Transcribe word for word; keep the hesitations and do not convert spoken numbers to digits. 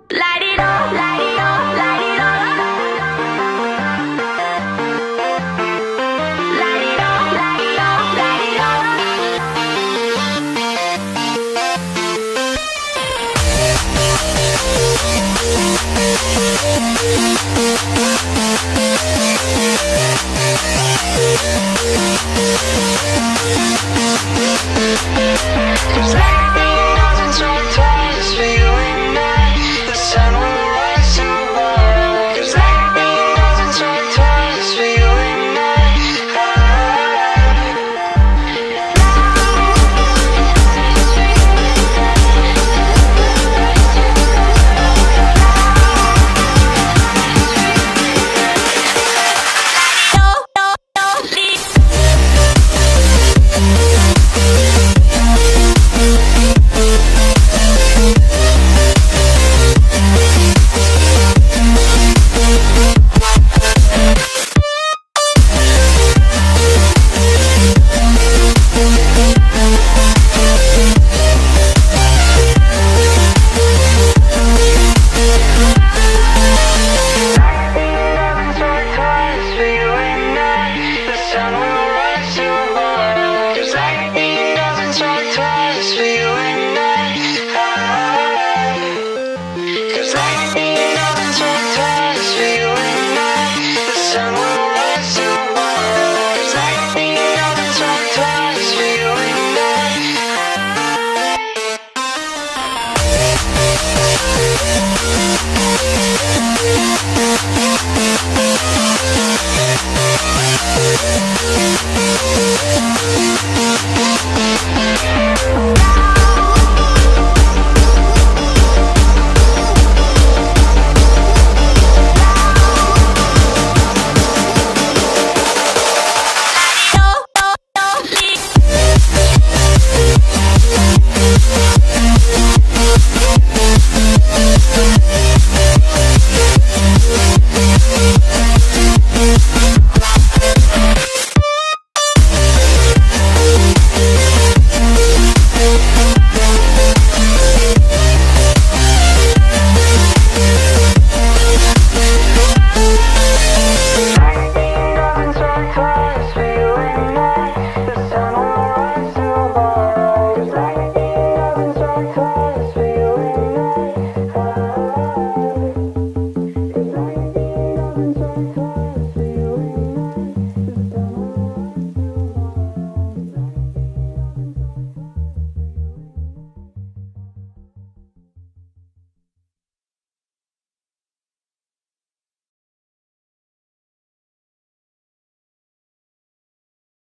Light it up, light it up, light it up. Light it up, light it up, light it up. 'Cause lightning doesn't strike twice for you and I. The sun will rise tomorrow. 'Cause lightning doesn't strike twice for you and I. Cause lightning doesn't strike twice.